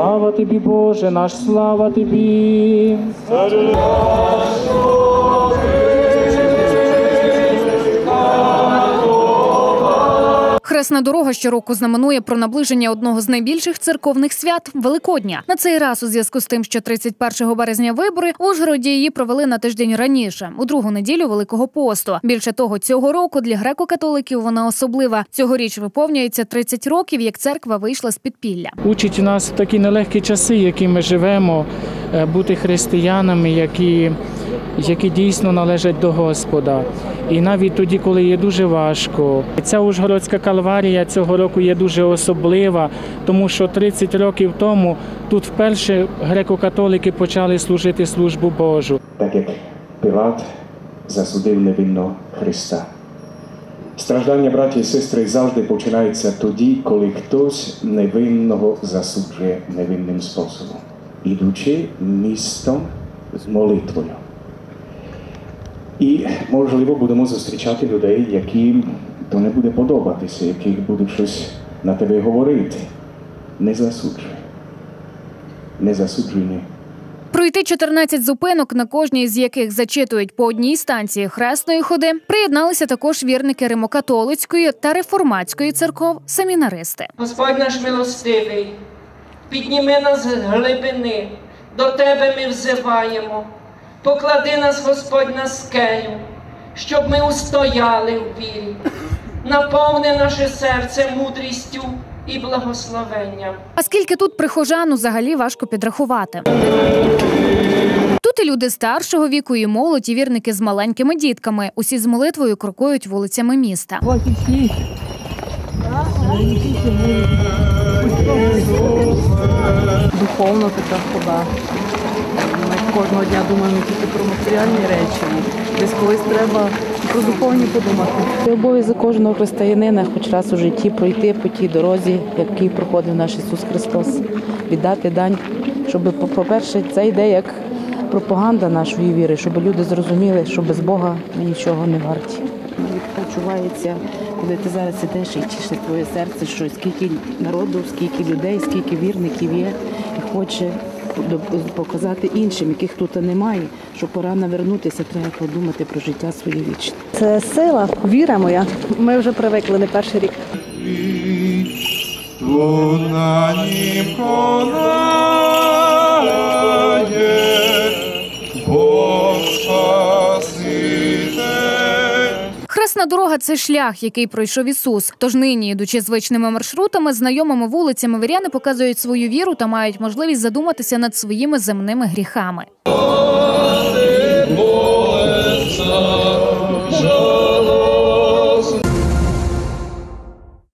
Слава тобі, Боже наш, слава тобі. Хресна дорога щороку знаменує про наближення одного з найбільших церковних свят – Великодня. На цей раз, у зв'язку з тим, що 31 березня вибори, в Ужгороді її провели на тиждень раніше, у другу неділю Великого посту. Більше того, цього року для греко-католиків вона особлива. Цьогоріч виповнюється 30 років, як церква вийшла з підпілля. Учить нас в такі нелегкі часи, які ми живемо, бути християнами, які дійсно належать до Господа. І навіть тоді, коли є дуже важко. Ця Ужгородська Кальварія цього року є дуже особлива, тому що 30 років тому тут вперше греко-католики почали служити службу Божу. Так як Пилат засудив невинного Христа. Страждання, браті і сестри, завжди починається тоді, коли хтось невинного засуджує невинним способом, ідучи містом з молитвою. І, можливо, будемо зустрічати людей, яким то не буде подобатися, яких будуть щось на тебе говорити. Не засуджуй. Не засуджуй, ні. Пройти 14 зупинок, на кожній з яких зачитують по одній станції хресної ходи, приєдналися також вірники Римо-католицької та реформатської церков – семінаристи. Господь наш милостивий, підніми нас з глибини, до Тебе ми взиваємо. Поклади нас, Господь, на скелю, щоб ми устояли в вірі. Наповни наше серце мудрістю і благословенням. А скільки тут прихожан, взагалі важко підрахувати. Тут і люди старшого віку, і молодь, і вірники з маленькими дітками. Усі з молитвою крокують вулицями міста. Духовно така хода. Ми кожного дня думаємо тільки про матеріальні речі. Десь колись треба про духовні подумати. Це обов'язок кожного християнина хоч раз у житті пройти по тій дорозі, який проходив наш Ісус Христос. Віддати дань, щоб, по-перше, це йде як пропаганда нашої віри, щоб люди зрозуміли, що без Бога ми нічого не варті. Відчувається, коли ти зараз ідеш і тішить твоє серце, що скільки народу, скільки людей, скільки вірників є і хоче показати іншим, яких тут немає, що пора навернутися, треба подумати про життя своє вічне. Це сила, віра моя. Ми вже привикли не перший рік. Хресна дорога – це шлях, який пройшов Ісус. Тож нині, ідучи звичними маршрутами, знайомими вулицями, віряни показують свою віру та мають можливість задуматися над своїми земними гріхами.